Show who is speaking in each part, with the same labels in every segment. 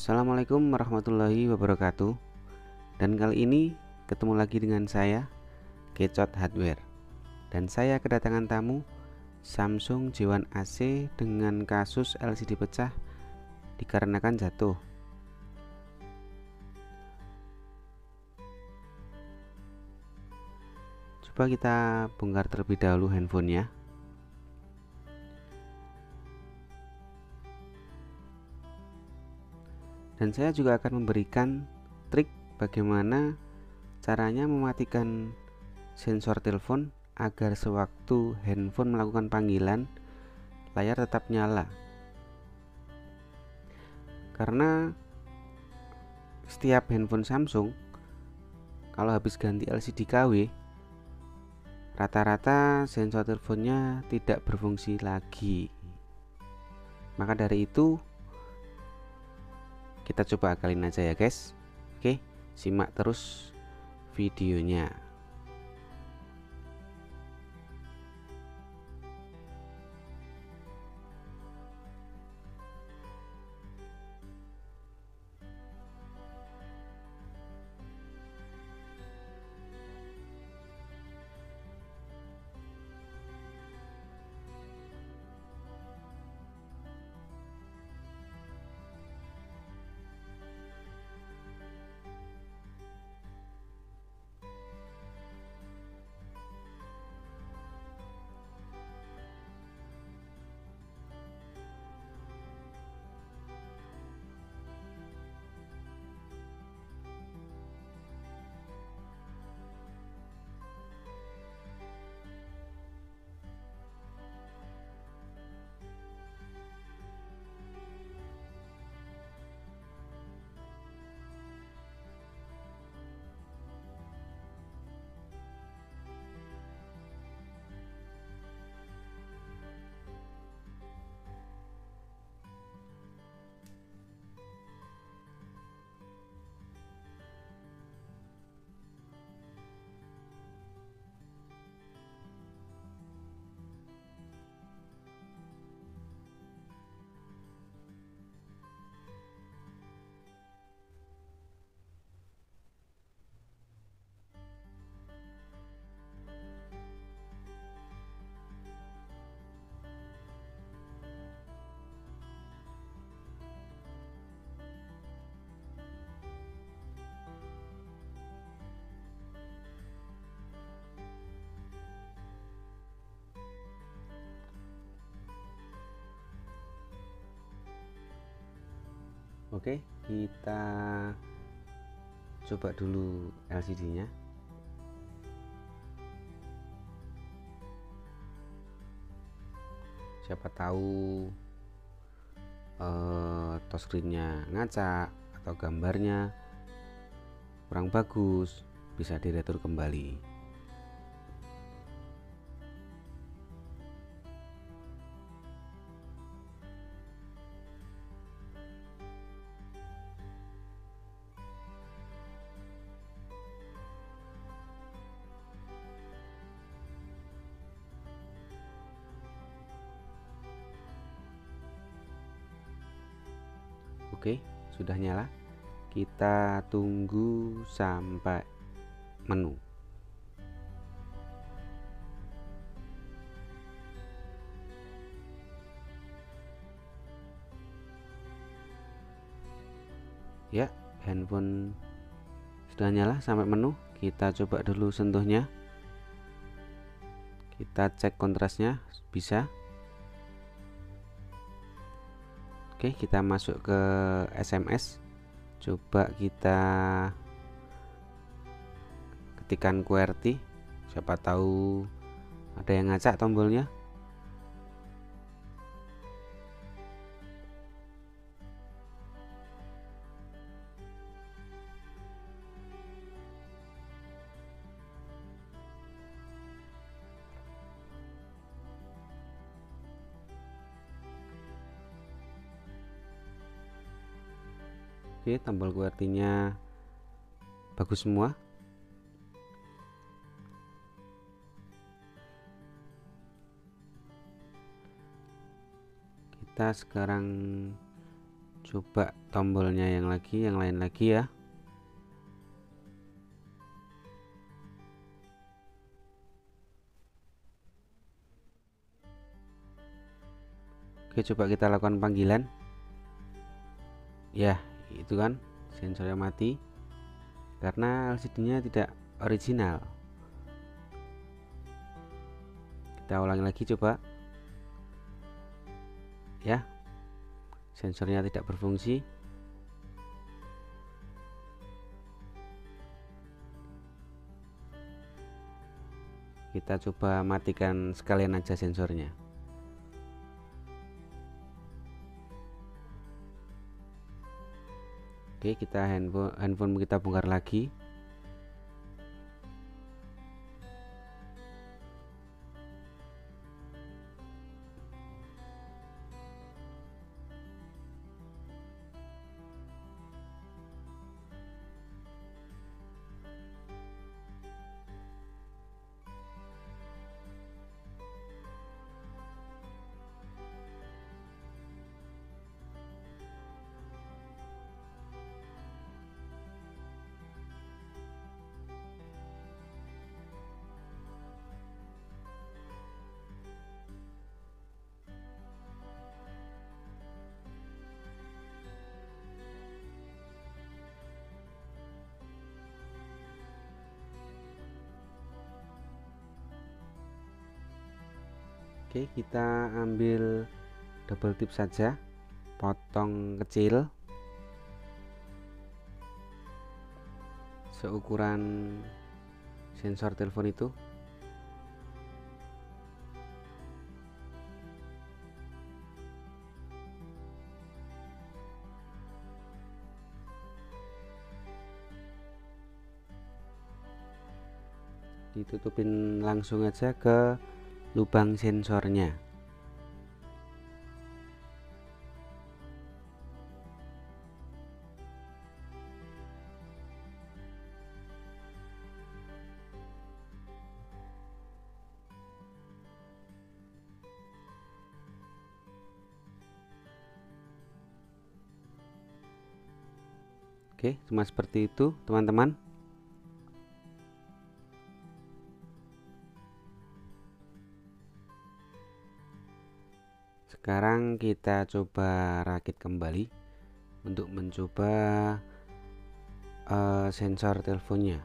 Speaker 1: Assalamualaikum warahmatullahi wabarakatuh. Dan kali ini ketemu lagi dengan saya, Kecot Hardware. Dan saya kedatangan tamu Samsung J1 AC dengan kasus LCD pecah dikarenakan jatuh. Coba kita bongkar terlebih dahulu handphonenya. Dan saya juga akan memberikan trik bagaimana caranya mematikan sensor telepon agar sewaktu handphone melakukan panggilan, layar tetap nyala. Karena setiap handphone Samsung kalau habis ganti LCD KW, rata-rata sensor teleponnya tidak berfungsi lagi. Maka dari itu kita coba akalin aja ya guys. Oke, simak terus videonya. Oke, kita coba dulu LCD-nya. Siapa tahu touchscreen-nya ngaca atau gambarnya kurang bagus, bisa diretur kembali. Oke, sudah nyala. Kita tunggu sampai menu. Ya, handphone sudah nyala sampai menu. Kita coba dulu sentuhnya. Kita cek kontrasnya, bisa. Oke, kita masuk ke SMS. Coba kita ketikkan QWERTY. Siapa tahu ada yang ngacak tombolnya. Oke, tombol QWERTY-nya bagus semua. Kita sekarang Coba tombolnya yang lain lagi ya. Oke, coba kita lakukan panggilan. Ya, itu kan sensornya mati karena LCD-nya tidak original. Kita ulangi lagi coba. Ya, sensornya tidak berfungsi. Kita coba matikan sekalian aja sensornya. Oke, kita handphone kita bongkar lagi. Oke, kita ambil double tip saja, potong kecil seukuran sensor telepon itu. Ditutupin langsung aja ke lubang sensornya. Oke, cuma seperti itu teman-teman. Sekarang kita coba rakit kembali untuk mencoba sensor teleponnya.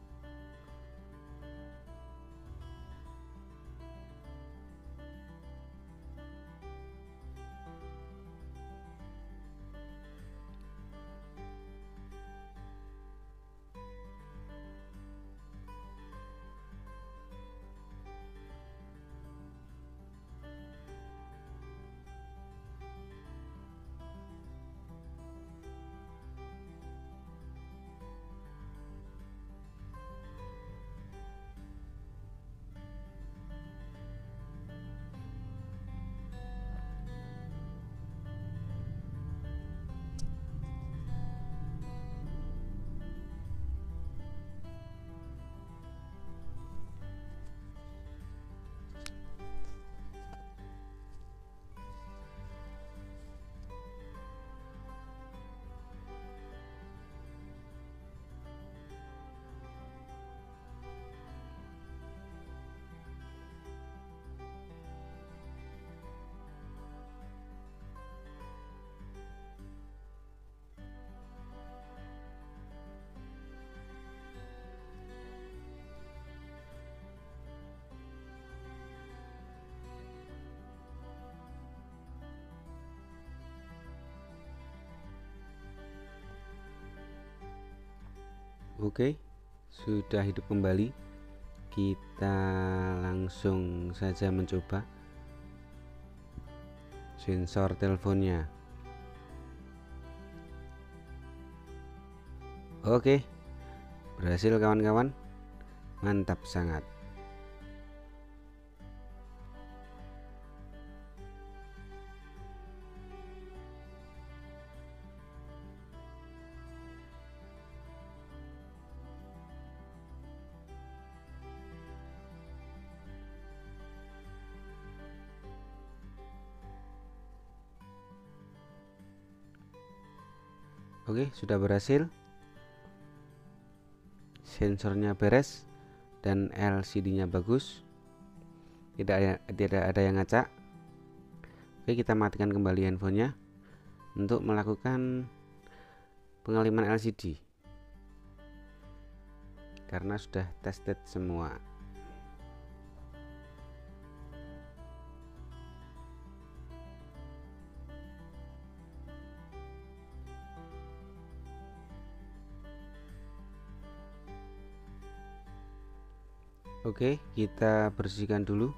Speaker 1: Oke, sudah hidup kembali. Kita langsung saja mencoba sensor teleponnya. Oke, berhasil kawan-kawan. Mantap sangat. Oke, sudah berhasil. Sensornya beres dan LCD-nya bagus. Tidak ada yang ngacak. Oke, kita matikan kembali handphonenya untuk melakukan pengaliman LCD karena sudah tested semua. Oke, kita bersihkan dulu.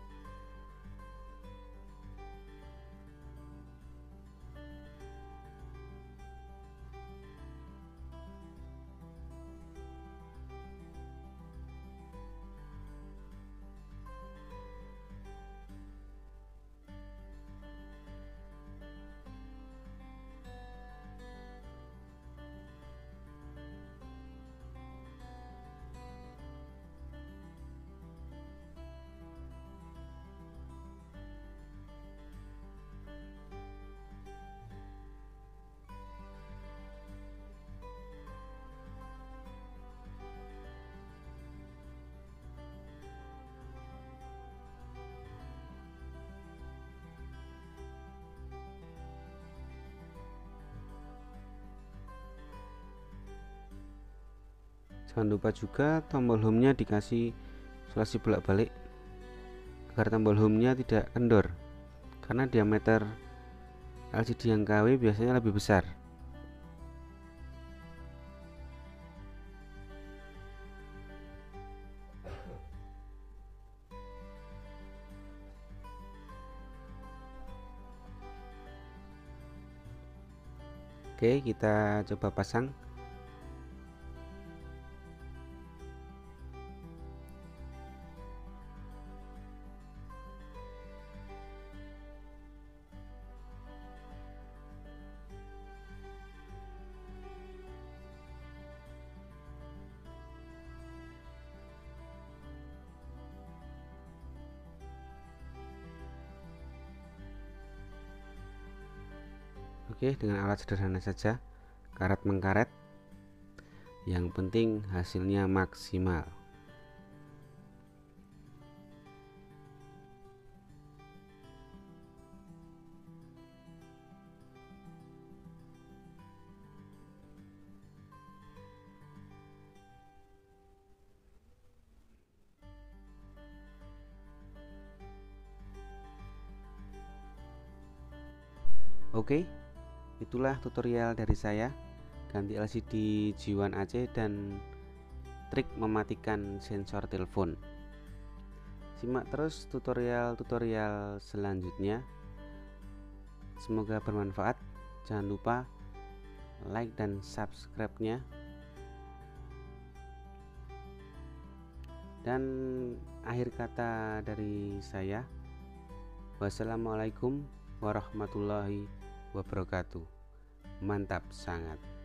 Speaker 1: Jangan lupa juga tombol home-nya dikasih isolasi bolak-balik agar tombol home-nya tidak kendor, karena diameter LCD yang KW biasanya lebih besar. Oke, kita coba pasang. Oke, dengan alat sederhana saja, karet mengkaret. Yang penting hasilnya maksimal. Oke, itulah tutorial dari saya ganti LCD G1 AC dan trik mematikan sensor telepon. Simak terus tutorial-tutorial selanjutnya. Semoga bermanfaat. Jangan lupa like dan subscribe-nya. Dan akhir kata dari saya, wassalamualaikum warahmatullahi wabarakatuh. Mantap sangat.